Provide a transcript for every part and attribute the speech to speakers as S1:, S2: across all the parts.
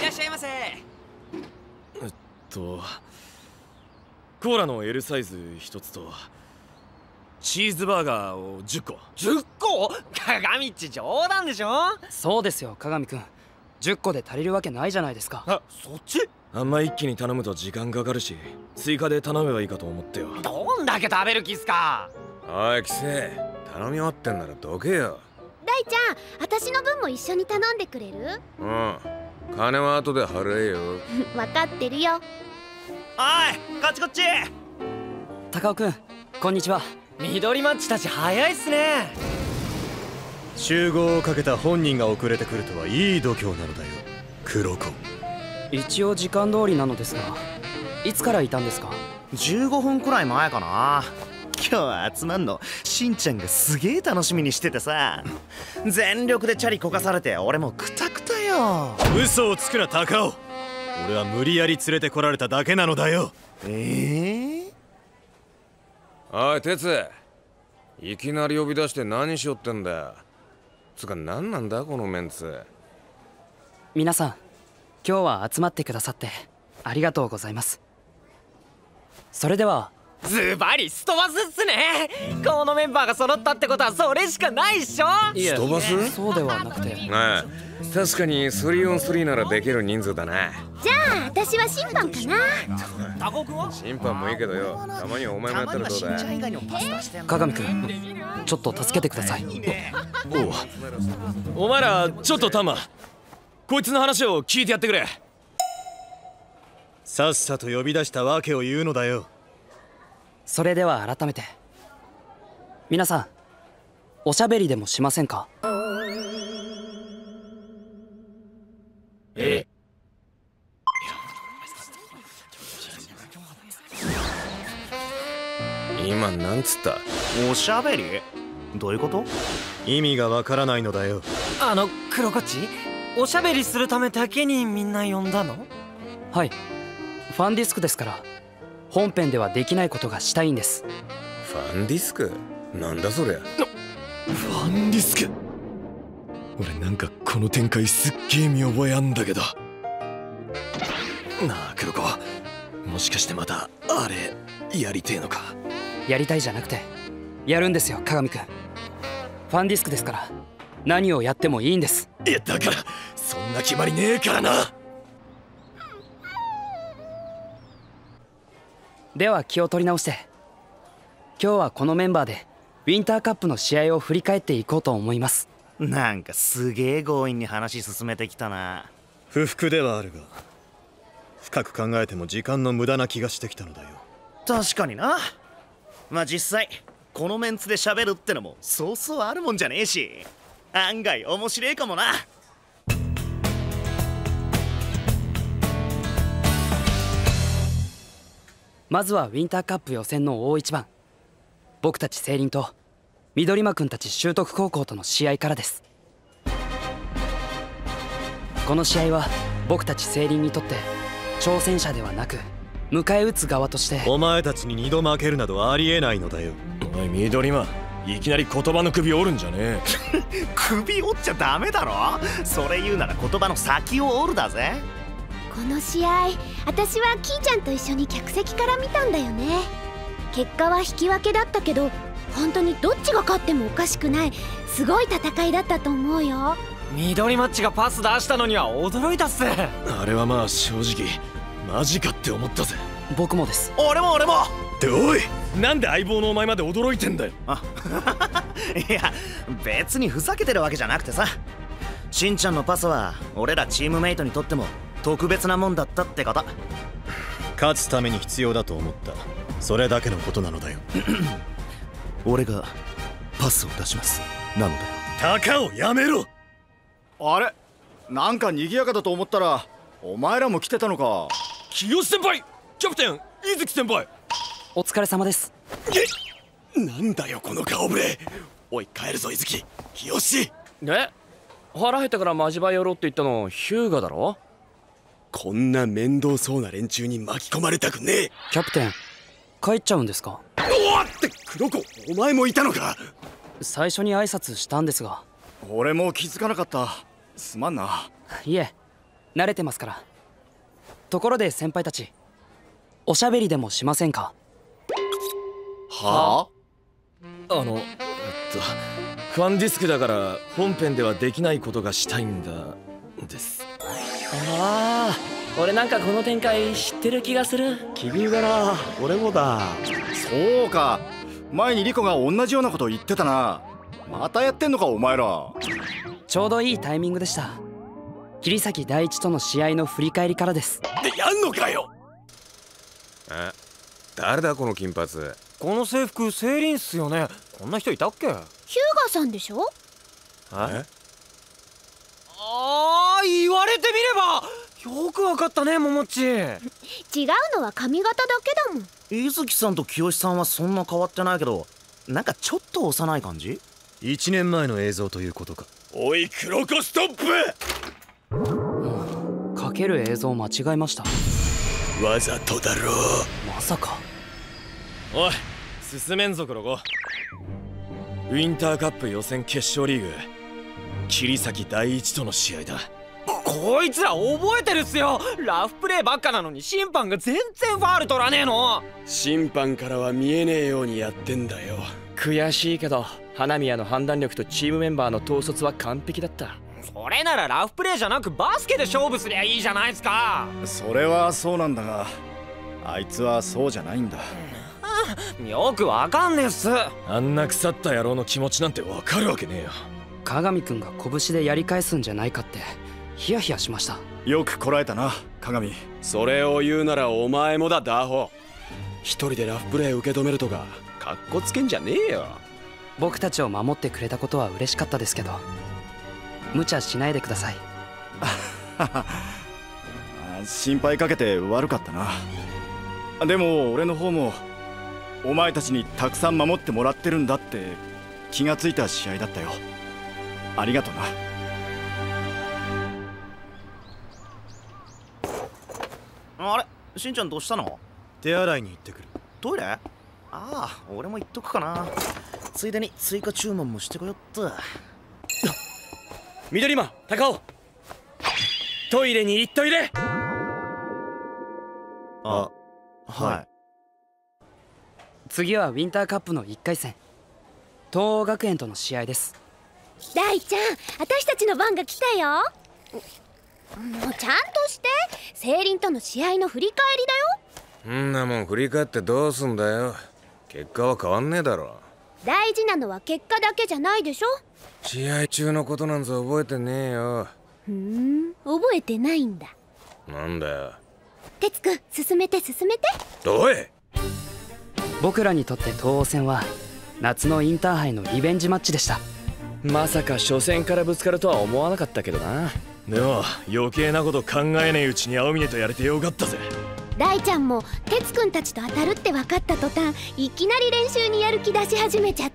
S1: らっしゃいませ。
S2: コーラの L サイズ1つとチーズバーガーを10個。
S1: 10個？鏡っち冗談でしょ。
S3: そうですよ鏡くん、10個で足りるわけないじゃないですか。
S1: あ、そっち？
S2: あんま一気に頼むと時間かかるし、追加で頼めばいいかと思ってよ。
S1: どんだけ食べる気っすか。
S4: おいキセ、頼み終わってんならどけよ。
S5: 大ちゃん、私の分も一緒に頼んでくれる？
S4: うん、金は後で払えよ。
S5: 分かってるよ。
S1: おい、こっちこっち。
S3: 高尾くん、こんにちは。
S1: 緑マッチたち早いっすね。
S6: 集合をかけた本人が遅れてくるとはいい度胸なのだよ、黒子。
S3: 一応時間通りなのですが、いつからいたんですか
S7: ？15分くらい前かな。今日集まんのしんちゃんがすげえ楽しみにしててさ、全力でチャリこかされて俺もクタクタよ。
S6: 嘘をつくな高尾、俺は無理やり連れてこられただけなのだよ。
S4: おい哲、いきなり呼び出して何しよってんだよ。つか何なんだこのメンツ。
S3: 皆さん、今日は集まってくださってありがとうございます。それでは
S1: ズバリストバスっすね。このメンバーが揃ったってことはそれしかないっしょ。
S4: ストバス？
S3: そうではなくて、
S4: ああ、確かに 3on3 ならできる人数だな。
S5: じゃあ私は審判かな。
S1: 高尾くんは？
S4: 審判もいいけどよ、たまにはお前もやったらどうだ。
S3: 鏡くん、ちょっと助けてください。
S2: お前らちょっとタンマ、こいつの話を聞いてやってくれ。
S6: さっさと呼び出したわけを言うのだよ。
S3: それでは改めて皆さん、おしゃべりでもしませんか？
S4: 今なんつった？
S7: おしゃべり？どういうこと？
S6: 意味がわからないのだよ。
S1: 黒こっち、おしゃべりするためだけにみんな呼んだの？
S3: はい、ファンディスクですから本編ではできないことがしたいんです。
S4: ファンディスク？なんだそりゃ。
S2: ファンディスク？俺なんかこの展開すっげえ見覚えあんだけどなあ黒子、もしかしてまたあれやりてえのか？
S3: やりたいじゃなくてやるんですよ鏡くん。ファンディスクですから何をやってもいいんです。
S2: いやだからそんな決まりねえからな。
S3: では気を取り直して、今日はこのメンバーでウィンターカップの試合を振り返っていこうと思います。
S7: なんかすげえ強引に話進めてきたな。
S6: 不服ではあるが、深く考えても時間の無駄な気がしてきたのだよ。
S7: 確かにな。まあ実際このメンツで喋るってのもそうそうあるもんじゃねえし、案外面白いかもな。
S3: まずはウィンターカップ予選の大一番、僕たち聖林と緑間くんたち修徳高校との試合からです。この試合は僕たち聖林にとって挑戦者ではなく迎え撃つ側として。
S6: お前たちに2度負けるなどありえないのだよ。
S2: おい緑間、いきなり言葉の首折るんじゃねえ。
S7: 首折っちゃダメだろ。それ言うなら言葉の先を折るだぜ。
S5: この試合、私はキーちゃんと一緒に客席から見たんだよね。結果は引き分けだったけど、本当にどっちが勝ってもおかしくないすごい戦いだったと思うよ。
S1: 緑マッチがパス出したのには驚いたっす。
S2: あれはまあ正直マジかって思ったぜ。
S3: 僕もです。
S7: 俺も
S2: っておい、なんで相棒のお前まで驚いてんだよ。
S7: いや別にふざけてるわけじゃなくてさ、しんちゃんのパスは俺らチームメイトにとっても特別なもんだったってこと。
S6: 勝つために必要だと思った、それだけのことなのだよ。
S7: 俺がパスを出しますなのだよ。
S6: 高尾やめろ。
S8: あれ、なんか賑やかだと思ったらお前らも来てたのか。
S2: 清先輩、キャプテン伊月先輩、
S3: お疲れ様です。
S2: なんだよこの顔ぶれ。おい帰るぞ伊月、清。
S9: で腹減ったからマジバ寄ろうって言ったのヒューガだろ。
S2: こんな面倒そうな連中に巻き込まれたくねえ。
S3: キャプテン帰っちゃうんですか？
S2: おわって黒子、お前もいたのか。
S3: 最初に挨拶したんですが。
S8: 俺も気づかなかった、すまんな。
S3: いえ、 慣れてますから。ところで先輩たち、おしゃべりでもしませんか？
S8: は
S2: ファンディスクだから本編ではできないことがしたいんだです。
S9: ああ、俺なんかこの展開知ってる気がする。
S6: 奇遇だな。俺もだ。
S8: そうか、前にリコが同じようなこと言ってたな。またやってんのかお前ら。
S3: ちょうどいいタイミングでした。桐崎第一との試合の振り返りからです。
S2: でやんのかよ。
S4: 誰だこの金髪。
S1: この制服セイリンっすよね。こんな人いたっけ？
S5: ヒューガさんでしょ？
S1: 言われてみればよくわかったね、ももっち。
S5: 違うのは髪型だけだもん。
S7: 伊月さんと清さんはそんな変わってないけど、なんかちょっと幼い感じ。
S6: 1年前の映像ということか。
S2: おいクロコストップ。
S3: かける映像間違えました。
S2: わざとだろう。
S3: まさか。
S2: おい進めんぞクロコ。ウィンターカップ予選決勝リーグ、桐崎第一との試合だ。
S1: こいつら覚えてるっすよ。ラフプレーばっかなのに審判が全然ファール取らねえの。
S2: 審判からは見えねえようにやってんだよ。
S9: 悔しいけど花宮の判断力とチームメンバーの統率は完璧だった。
S1: それならラフプレーじゃなくバスケで勝負すりゃいいじゃないですか。
S8: それはそうなんだが、あいつはそうじゃないんだ。
S1: よくわかんねえっす。
S2: あんな腐った野郎の気持ちなんてわかるわけねえよ。
S3: 鏡くんが拳でやり返すんじゃないかってヒヤヒヤしました。
S8: よくこらえたな鏡。
S6: それを言うならお前もだダーホ。一人でラフプレー受け止めるとかかっこつけんじゃねえよ。
S3: 僕たちを守ってくれたことは嬉しかったですけど、無茶しないでください。
S8: 心配かけて悪かったな。でも俺の方もお前たちにたくさん守ってもらってるんだって気がついた試合だったよ。ありがとな。
S7: あれ、しんちゃんどうしたの？
S6: 手洗いに行ってくる。
S7: トイレ？ああ、俺も行っとくかな。ついでに追加注文もしてこよっと。
S9: 緑間、高尾、トイレに行っといれ。
S7: あ、はい。
S3: 次はウィンターカップの1回戦、東央学園との試合です。
S5: 大ちゃん、私たちの番が来たよ。もうちゃんとして。セイリンとの試合の振り返りだよ。
S4: んなもん振り返ってどうすんだよ。結果は変わんねえだろ。
S5: 大事なのは結果だけじゃないでしょ。
S4: 試合中のことなんぞ覚えてねえよ。
S5: 覚えてないんだ。
S4: なんだよ。
S5: 哲くん、進めて進めて。
S4: おい、
S3: 僕らにとって東央戦は夏のインターハイのリベンジマッチでした。
S9: まさか初戦からぶつかるとは思わなかったけどな。
S2: でも余計なこと考えねえうちに青峰とやれてよかったぜ。
S5: 大ちゃんも哲くんたちと当たるって分かった途端、いきなり練習にやる気出し始めちゃって。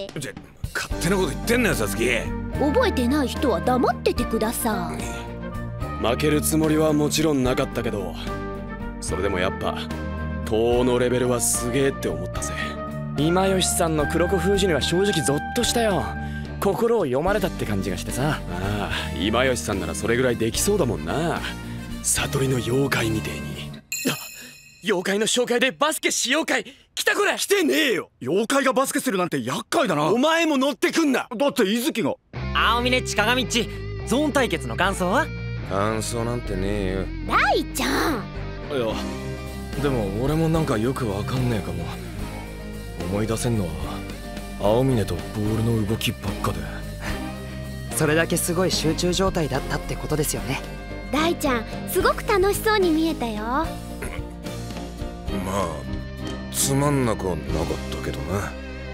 S4: 勝手なこと言ってんなよさつき。
S5: 覚えてない人は黙っててください。
S6: 負けるつもりはもちろんなかったけど、それでもやっぱ東欧のレベルはすげえって思ったぜ。
S9: 今吉さんの黒子封じには正直ゾッとしたよ。心を読まれたって感じがしてさ。
S6: ああ、今吉さんならそれぐらいできそうだもんな。悟りの妖怪みてえに。
S9: 妖怪の紹介でバスケしようかい。来たこれ。
S8: 来てねえよ。妖怪がバスケするなんて厄介だな。
S6: お前も乗ってくんな。
S8: だって伊月が。
S1: 青峰っち鏡っち、ゾーン対決の感想は？
S4: 感想なんてねえよ。
S5: 大ちゃん。
S2: いやでも俺もなんかよくわかんねえかも。思い出せんのは青峰とボールの動きばっかで。
S3: それだけすごい集中状態だったってことですよね。
S5: 大ちゃん、すごく楽しそうに見えたよ。
S4: まあつまんなくはなかったけどな。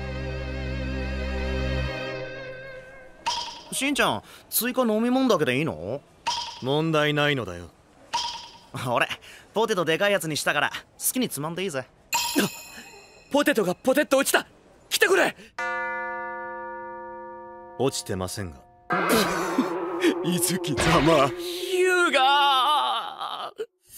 S7: しんちゃん、追加飲み物だけでいいの？
S6: 問題ないのだよ。
S7: 俺ポテトでかいやつにしたから好きにつまんでいいぜ。
S9: ポテトがポテッと落ちた。来てくれ。
S6: 落ちてませんが。
S8: 伊月様。
S9: 優雅。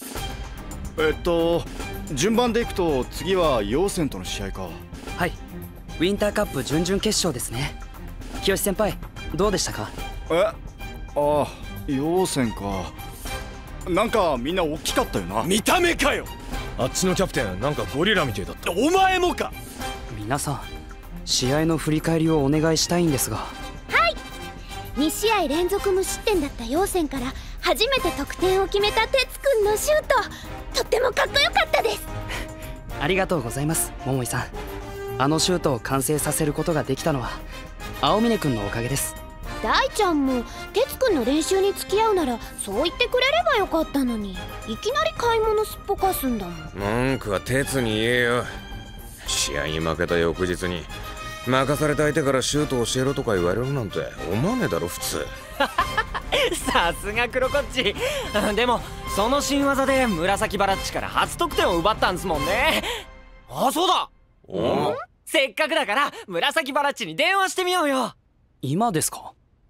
S8: 順番でいくと次は陽線との試合か。
S3: はい、ウィンターカップ準々決勝ですね。清先輩、どうでしたか？
S8: ああ、陽線か。 なんかみんな大きかったよな。
S2: 見た目かよ。あっちのキャプテンなんかゴリラみてえだった。お前もか。
S3: 皆さん、試合の振り返りをお願いしたいんですが。
S5: はい、2試合連続無失点だった陽線から初めて得点を決めた哲くんのシュート、とってもかっこよかったです。
S3: ありがとうございます、桃井さん。あのシュートを完成させることができたのは青峰くんのおかげです。
S5: 大ちゃんも哲くんの練習に付き合うならそう言ってくれればよかったのに、いきなり買い物すっぽかすんだもん。
S4: 文句は哲に言えよ。試合に負けた翌日に任された相手からシュート教えろとか言われるなんて思わねえだろ普通。
S1: さすがクロコッチ。でもその新技で紫バラッチから初得点を奪ったんですもんね。あ、そうだ。せっかくだから紫バラッチに電話してみようよ。
S3: 今ですか？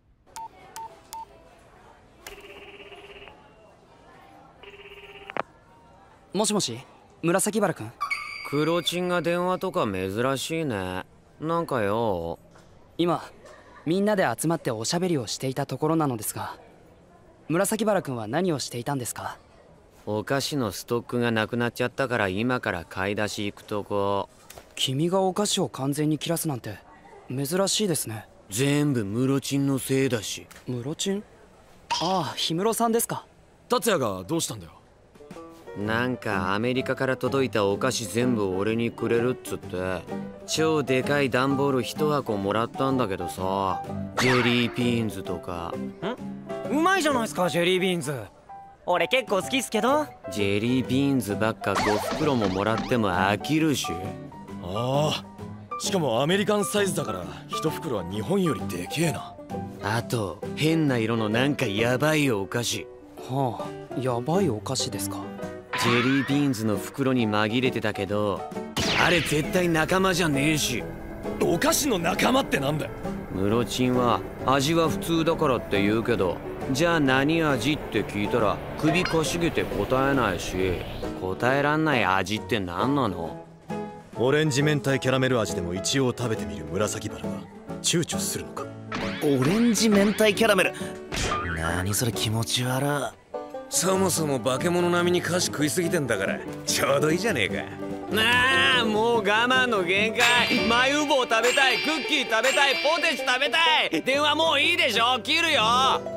S3: もしもし、紫原くん。
S1: クロチンが電話とか珍しいね。なんかよ。
S3: 今みんなで集まっておしゃべりをしていたところなのですが、紫原くんは何をしていたんですか？
S1: お菓子のストックがなくなっちゃったから今から買い出し行くとこ。
S3: 君がお菓子を完全に切らすなんて珍しいですね。
S1: 全部ムロチンのせいだし。
S3: ムロチン？ああ、氷室さんですか。
S2: 達也がどうしたんだよ。
S1: なんかアメリカから届いたお菓子全部俺にくれるっつって超でかい段ボール1箱もらったんだけどさ、ジェリーピーンズとか。うまいじゃないですかジェリービーンズ。俺結構好きっすけど。ジェリービーンズばっか5袋ももらっても飽きるし。
S2: ああ、しかもアメリカンサイズだから1袋は日本よりでけえな。
S1: あと変な色のなんかヤバいお菓子。
S3: はあ、ヤバいお菓子ですか。
S1: ジェリービーンズの袋に紛れてたけど、あれ絶対仲間じゃねえし。
S2: お菓子の仲間ってなんだよ。
S1: ムロチンは味は普通だからって言うけど、じゃあ何味って聞いたら首かしげて答えないし、答えらんない味って何なの？
S2: オレンジ明太キャラメル味でも一応食べてみる紫原が躊躇するのか。
S7: オレンジ明太キャラメル、何それ気持ち悪い。
S4: そもそも化け物並みに菓子食いすぎてんだからちょうどいいじゃねえか。
S1: なあ、もう我慢の限界。マユボウ食べたい、クッキー食べたい、ポテチ食べたい。電話もういいでしょ、切るよ。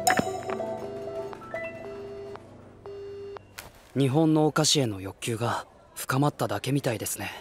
S3: 日本のお菓子への欲求が深まっただけみたいですね。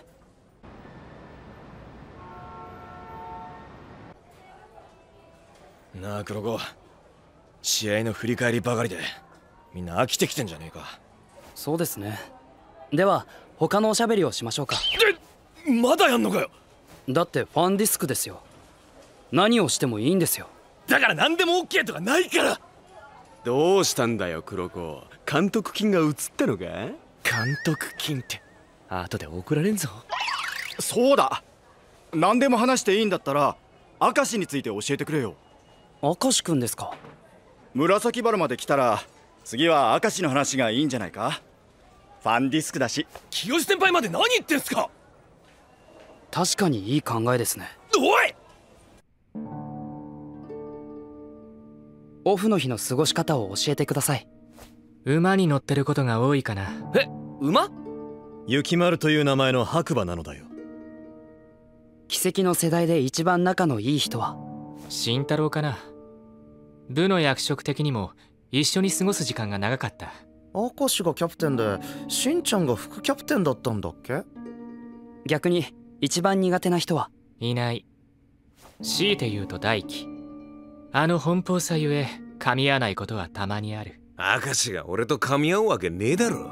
S2: なあ黒子、試合の振り返りばかりでみんな飽きてきてんじゃねえか。
S3: そうですね。では他のおしゃべりをしましょうか。
S2: まだやんのかよ。
S3: だってファンディスクですよ。何をしてもいいんですよ。
S2: だから何でも OK とかないから。
S6: どうしたんだよ黒子、監督金が移ったのか？監督金って後で怒られんぞ。
S8: そうだ、何でも話していいんだったら明石について教えてくれよ。
S3: 明石くんですか。
S8: 紫原まで来たら次は明石の話がいいんじゃないか。ファンディスクだし。
S2: 清先輩まで何言ってんすか。
S3: 確かにいい考えですね。
S2: おい、
S3: オフの日の過ごし方を教えてください。
S10: 馬に乗ってることが多いかな。
S1: え、馬？
S2: 雪丸という名前の白馬なのだよ。
S3: 奇跡の世代で一番仲のいい人は
S10: 慎太郎かな。部の役職的にも一緒に過ごす時間が長かった。
S7: 明石がキャプテンでしんちゃんが副キャプテンだったんだっけ？
S3: 逆に一番苦手な人はい
S10: ない。強いて言うと大輝。あの奔放さゆえ噛み合わないことはたまにある。
S4: 明石が俺と噛み合うわけねえだろ。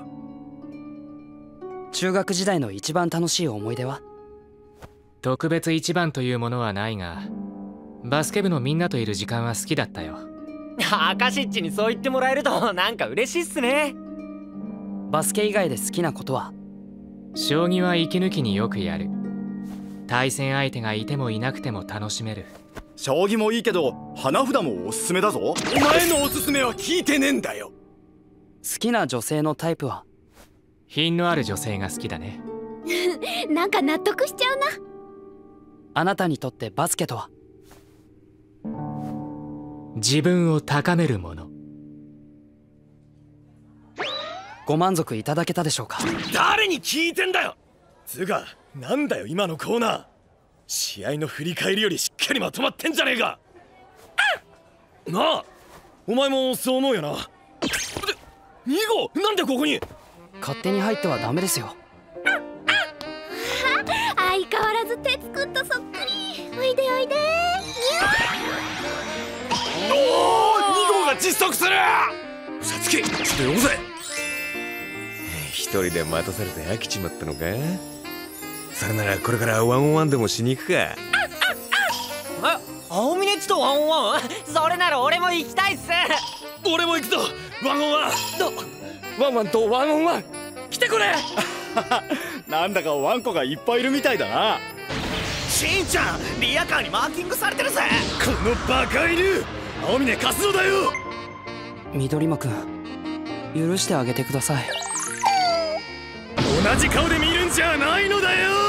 S3: 中学時代の一番楽しい思い出は？
S10: 特別一番というものはないが、バスケ部のみんなといる時間は好きだったよ。
S1: アカシッチにそう言ってもらえるとなんか嬉しいっすね。
S3: バスケ以外で好きなことは？
S10: 将棋は息抜きによくやる。対戦相手がいてもいなくても楽しめる。
S8: 将棋もいいけど花札もおすすめだぞ。
S2: お前のおすすめは聞いてねえんだよ。
S3: 好きな女性のタイプは？
S10: 品のある女性が好きだね。
S5: なんか納得しちゃうな。
S3: あなたにとってバスケとは？
S10: 自分を高めるもの。
S3: ご満足いただけたでしょうか。
S2: 誰に聞いてんだよ。つうかなんだよ今のコーナー。試合の振り返りよりしっかりまとまってんじゃねえか。なあお前もそう思うよな。2号なんでここに。
S3: 勝手に入ってはダメですよ。
S5: 相変わらずテツくんとそっくり。おいでおいで。
S2: おお2号が窒息する。さつきちょっと呼ぶぜ。
S4: 一人で待たされて飽きちまったのか。それならこれからワンオンワンでもしに行くか。
S1: 青峰っちとワンオンワン。それなら俺も行きたいっす。
S2: 俺も行くぞワンオンワン。
S9: ワンワンとワンオンワン来てくれ。
S8: なんだかワンコがいっぱいいるみたいだな。
S7: しんちゃんリアカーにマーキングされてるぜ。
S2: このバカ犬青峰貸すのだよ。
S3: 緑間くん許してあげてください。
S2: 同じ顔で見るんじゃないのだよ。